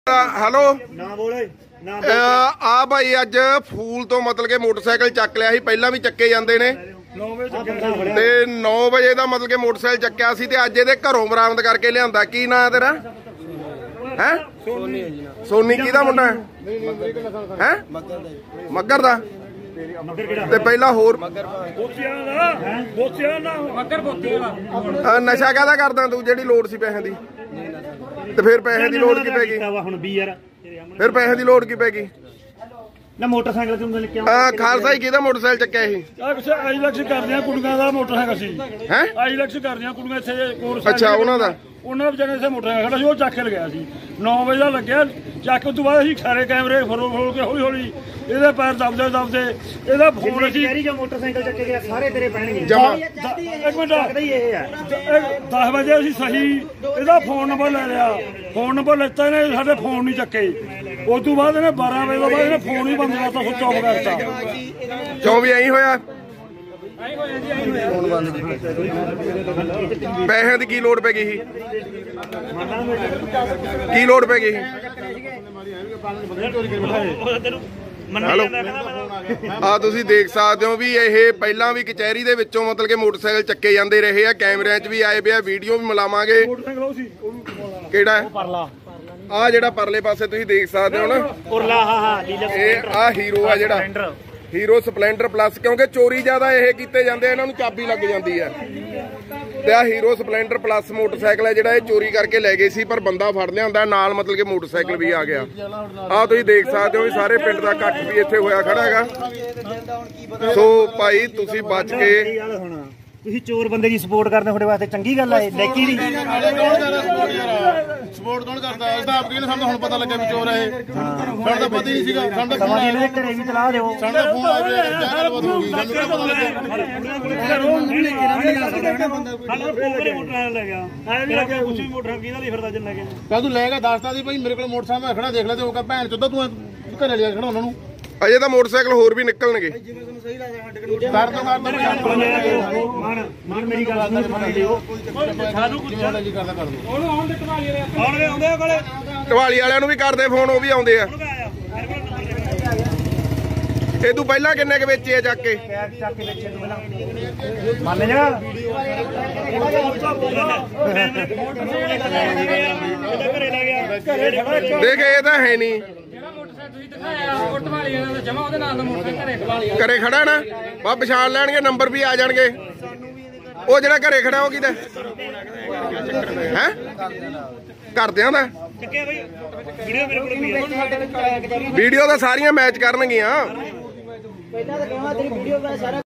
Hello ਆ ਭਾਈ ਅੱਜ ਫੂਲ ਤੋਂ ਮਤਲਬ ਕਿ ਮੋਟਰਸਾਈਕਲ ਚੱਕ ਲਿਆ ਸੀ, ਪਹਿਲਾਂ ਵੀ ਚੱਕੇ ਜਾਂਦੇ ਨੇ ਤੇ 9 ਵਜੇ ਦਾ ਮਤਲਬ ਕਿ ਮੋਟਰਸਾਈਕਲ ਚੱਕਿਆ ਸੀ ਤੇ ਅੱਜ ਇਹਦੇ ਘਰੋਂ ਬਰਾਮਦ ਕਰਕੇ ਲਿਆਂਦਾ। ਕੀ ਨਾਂ ਤੇਰਾ? ਹੈ ਸੋਨੀ। ਕਿਹਦਾ ਮੁੰਡਾ ਹੈ? ਮੱਗਰ ਦਾ। ਤੇ ਪਹਿਲਾਂ ਹੋਰ ਨਸ਼ਾ ਕਾਹਦਾ ਕਰਦਾ ਤੂੰ ਜਿਹੜੀ ਲੋੜ ਸੀ ਪੈਸੇ ਦੀ? ਤੇ ਫਿਰ ਪੈਸੇ ਦੀ ਲੋੜ ਕੀ ਪੈ ਗਈ? ਫਿਰ ਪੈਸੇ ਦੀ ਲੋੜ ਕੀ ਪੈ ਗਈ? ਨਾ ਮੋਟਰਸਾਈਕਲ ਕਿਉਂ ਲੈ ਕੇ ਖਾਲਸਾ ਜੀ ਕਿਹਦਾ ਮੋਟਰਸਾਈਕਲ ਚੱਕਿਆ ਇਹ? ਆਈਲੈਕਸ ਕਰਦੀਆਂ ਕੁੜੀਆਂ ਦਾ ਮੋਟਰਸਾਈਕਲ ਸੀ। ਹੈ ਆਈਲੈਕਸ ਕਰਦੀਆਂ ਕੁੜੀਆਂ ਇੱਥੇ ਕੋਰਸ। ਅੱਛਾ ਉਹਨਾਂ ਦਾ। ਉਹਨਾਂ ਵਿਚਾਰੇ ਇੱਥੇ ਮੋਟਰਸਾਈਕਲ ਖੜਾ ਸੀ, ਉਹ ਚੱਕ ਕੇ ਲਗਿਆ ਸੀ 9 ਵਜੇ ਦਾ ਲੱਗਿਆ। ਚੱਕ ਤੋਂ ਬਾਅਦ ਅਸੀਂ ਸਾਰੇ ਕੈਮਰੇ ਫਰੋਲ ਕੇ ਹੌਲੀ ਹੌਲੀ ਇਹਦੇ ਪੈਰ ਦਬਦੇ ਇਹਦਾ ਫੋਨ ਅਸੀਂ ਜੋ ਮੋਟਰਸਾਈਕਲ ਚੱਕੇ ਗਿਆ ਸਾਰੇ ਤੇਰੇ ਪੈਣਗੇ। ਇੱਕ ਮਿੰਟ ਇਹ ਆ 10 ਵਜੇ ਅਸੀਂ ਸਹੀ ਇਹਦਾ ਫੋਨ ਨੰਬਰ ਲੈ ਲਿਆ। ਫੋਨ ਨੰਬਰ ਲੈਤਾ ਇਹਨੇ, ਸਾਡੇ ਫੋਨ ਨਹੀਂ ਚੱਕੇ। ਉਸ ਤੋਂ ਬਾਅਦ ਇਹਨੇ 12 ਵਜੇ ਤੋਂ ਬਾਅਦ ਇਹਨੇ ਫੋਨ ਹੀ ਬੰਦ ਕਰਤਾ, ਸੁੱਚ ਆਫ ਕਰਤਾ। ਕਿਉਂ ਵੀ ਐਂ ਹੋਇਆ? ਪੈਸਿਆਂ ਦੀ ਕੀ ਲੋੜ ਪੈ ਗਈ ਸੀ? ਕੀ ਲੋੜ ਪੈ ਗਈ? ਹੈਲੋ ਆ ਤੁਸੀਂ ਦੇਖ ਸਕਦੇ ਹੋ ਵੀ ਇਹ ਪਹਿਲਾਂ ਵੀ ਕਚਹਿਰੀ ਦੇ ਵਿੱਚੋਂ ਮਤਲਬ ਕਿ ਮੋਟਰਸਾਈਕਲ ਚੱਕੇ ਜਾਂਦੇ ਰਹੇ ਆ, ਕੈਮਰਿਆਂ 'ਚ ਵੀ ਆਏ ਪਿਆ, ਵੀਡੀਓ ਵੀ ਮਿਲਾਵਾਂਗੇ। ਕਿਹੜਾ ਆ ਜਿਹੜਾ ਪਰਲੇ ਪਾਸੇ ਤੁਸੀਂ ਦੇਖ ਸਕਦੇ ਹੋ ਨਾ, ਇਹ ਆ ਹੀਰੋ ਆ ਜਿਹੜਾ ਹੀਰੋ ਸਪਲੈਂਡਰ ਪਲੱਸ, ਕਿਉਂਕਿ ਚੋਰੀ ਜ਼ਿਆਦਾ ਇਹ ਕੀਤੇ ਜਾਂਦੇ, ਇਹਨਾਂ ਨੂੰ ਚਾਬੀ ਲੱਗ ਜਾਂਦੀ ਹੈ। ਤੇ ਆ ਹੀਰੋ ਸਪਲੈਂਡਰ ਪਲੱਸ ਮੋਟਰਸਾਈਕਲ ਹੈ ਜਿਹੜਾ ਇਹ ਚੋਰੀ ਕਰਕੇ ਲੈ ਗਏ ਸੀ, ਪਰ ਬੰਦਾ ਫੜ ਲਿਆ ਹੁੰਦਾ ਨਾਲ, ਮਤਲਬ ਕਿ ਮੋਟਰਸਾਈਕਲ ਵੀ ਆ ਗਿਆ। ਆ ਤੁਸੀਂ ਦੇਖ ਸਕਦੇ ਹੋ ਵੀ ਸਾਰੇ ਪਿੰਡ ਦਾ ਇਕੱਠ ਵੀ ਇੱਥੇ ਹੋਇਆ ਖੜਾ ਹੈਗਾ। ਸੋ ਭਾਈ ਤੁਸੀਂ ਬਚ ਕੇ, ਤੁਸੀਂ ਚੋਰ ਬੰਦੇ ਦੀ ਸਪੋਰਟ ਕਰਦੇ ਤੁਹਾਡੇ ਵਾਸਤੇ ਚੰਗੀ ਗੱਲ ਹੈ। ਲੈਕੀ ਦੀ ਸਪੋਰਟ ਕੌਣ ਕਰਦਾ? ਇਸ ਦਾ ਆਪ ਕੀ ਸਾਨੂੰ ਹੁਣ ਪਤਾ ਲੱਗਿਆ ਵੀ ਚੋਰ ਹੈ। ਸਾਡਾ ਤਾਂ ਪਤਾ ਹੀ ਨਹੀਂ ਸੀਗਾ। ਸਾਡਾ ਫੋਨ ਆਇਆ, ਘਰੇ ਵੀ ਚਲਾ ਦਿਓ। ਸਾਡਾ ਫੋਨ ਆ ਗਿਆ, ਗੱਲ ਬਾਤ ਹੋ ਗਈ, ਸਾਨੂੰ ਕਿਹੜਾ ਪਤਾ ਲੱਗਿਆ? ਕਾ ਤੂੰ ਲੈ ਗਿਆ ਦੱਸਦਾ ਸੀ ਭਾਈ ਮੇਰੇ ਕੋਲ ਮੋਟਰਸਾਈਕਲ ਮੈਂ ਖੜਾ, ਦੇਖ ਲੈ ਤੇ ਉਹ ਕਹ ਭੈਣ ਚੋਦਾ ਤੂੰ ਘਰੇ ਲਿਆ ਖੜਾ ਉਹਨਾਂ ਨੂੰ। ਅਜੇ ਤਾਂ ਮੋਟਰਸਾਈਕਲ ਹੋਰ ਵੀ ਨਿਕਲਣਗੇ। ਮੇਰੀ ਗੱਲ ਢਵਾਲੀ ਵਾਲਿਆਂ ਨੂੰ ਵੀ ਕਰਦੇ ਫੋਨ, ਉਹ ਵੀ ਆਉਂਦੇ ਆ। ਇਹ ਤੂੰ ਪਹਿਲਾਂ ਕਿੰਨੇ ਕੁ ਵੇਚੇ ਆ ਚੱਕ ਕੇ? ਮੰਨ ਜਾ ਦੇਖ ਇਹ ਤਾਂ ਹੈ ਨਹੀਂ, ਘਰੇ ਖੜਾ ਨਾ ਬਾ ਪਛਾਣ ਲੈਣਗੇ, ਨੰਬਰ ਵੀ ਆ ਜਾਣਗੇ। ਉਹ ਜਿਹੜਾ ਘਰੇ ਖੜਾ ਉਹ ਕਿਹਦਾ ਹੈ? ਘਰਦਿਆਂ ਦਾ। ਵੀਡੀਓ ਤਾਂ ਸਾਰੀਆਂ ਮੈਚ ਕਰਨਗੀਆਂ।